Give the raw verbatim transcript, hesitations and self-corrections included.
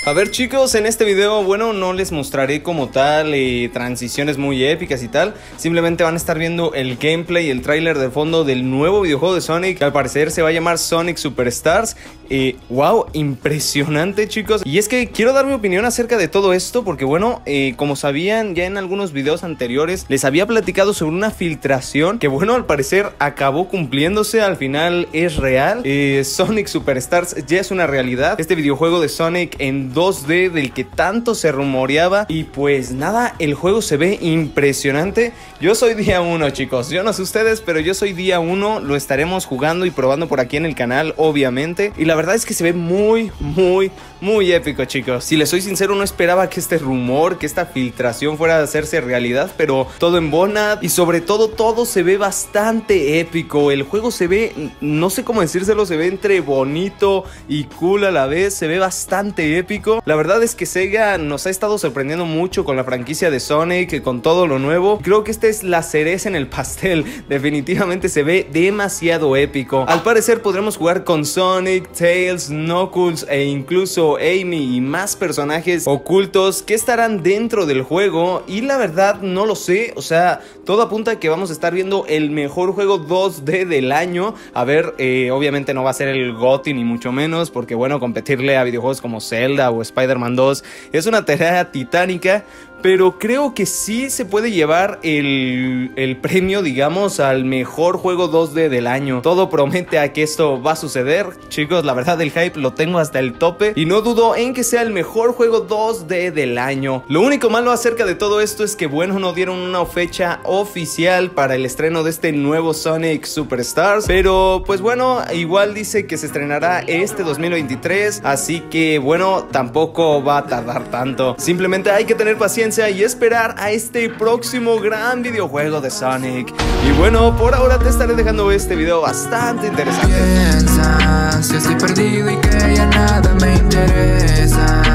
A ver chicos, en este video, bueno, no les mostraré como tal eh, transiciones muy épicas y tal. Simplemente van a estar viendo el gameplay, el tráiler de fondo del nuevo videojuego de Sonic, que al parecer se va a llamar Sonic Superstars. eh, Wow, impresionante chicos. Y es que quiero dar mi opinión acerca de todo esto, porque bueno, eh, como sabían ya en algunos videos anteriores, les había platicado sobre una filtración que bueno, al parecer acabó cumpliéndose. Al final es real. eh, Sonic Superstars ya es una realidad. Este videojuego de Sonic en dos D del que tanto se rumoreaba. Y pues nada, el juego se ve impresionante. Yo soy día uno chicos, yo no sé ustedes, pero yo soy día uno. Lo estaremos jugando y probando por aquí en el canal, obviamente. Y la verdad es que se ve muy, muy, muy épico chicos. Si les soy sincero, no esperaba que este rumor, que esta filtración fuera a hacerse realidad, pero todo embona. Y sobre todo, todo se ve bastante épico. El juego se ve, no sé cómo decírselo, se ve entre bonito y cool a la vez. Se ve bastante épico. La verdad es que Sega nos ha estado sorprendiendo mucho con la franquicia de Sonic, con todo lo nuevo. Creo que esta es la cereza en el pastel. Definitivamente se ve demasiado épico. Al parecer podremos jugar con Sonic, Tails, Knuckles e incluso Amy y más personajes ocultos que estarán dentro del juego. Y la verdad no lo sé, o sea, todo apunta a que vamos a estar viendo el mejor juego dos D del año. A ver, eh, obviamente no va a ser el GOTY ni mucho menos, porque bueno, competirle a videojuegos como Zelda o Spider-Man dos es una tarea titánica. Pero creo que sí se puede llevar el, el premio, digamos, al mejor juego dos D del año. Todo promete a que esto va a suceder. Chicos, la verdad el hype lo tengo hasta el tope. Y no dudo en que sea el mejor juego dos D del año. Lo único malo acerca de todo esto es que, bueno, no dieron una fecha oficial para el estreno de este nuevo Sonic Superstars. Pero, pues bueno, igual dice que se estrenará este dos mil veintitrés. Así que, bueno, tampoco va a tardar tanto. Simplemente hay que tener paciencia y esperar a este próximo gran videojuego de Sonic. Y bueno, por ahora te estaré dejando este video bastante interesante. Piensas, si estoy perdido y que ya nada me interesa.